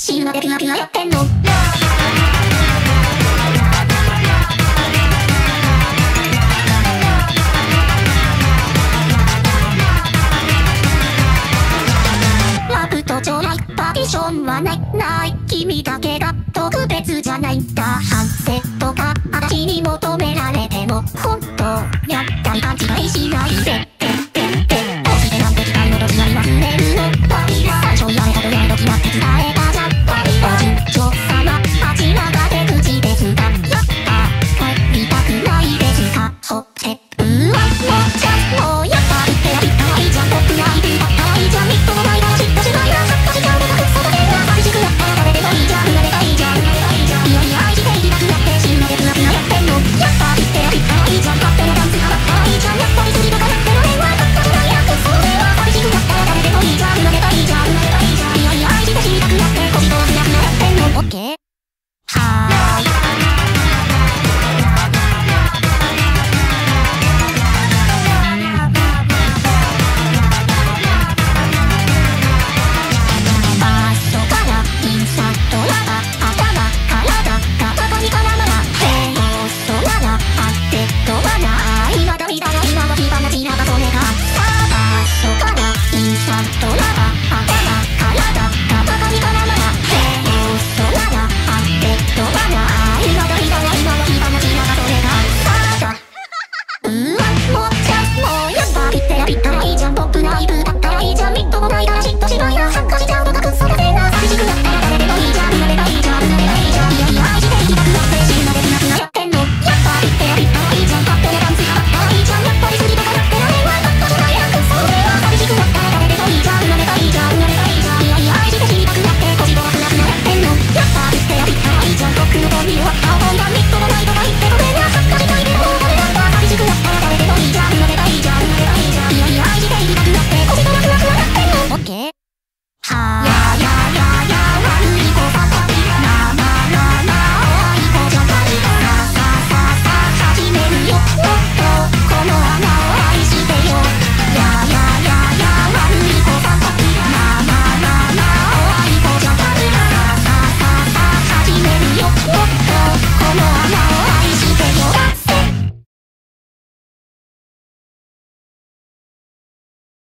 死ぬまでピュアピュアやってんの。ラブと将来パーティションはない君だけが特別じゃないんだ。反省とか私に求められても本当にゃったり勘違いしないで。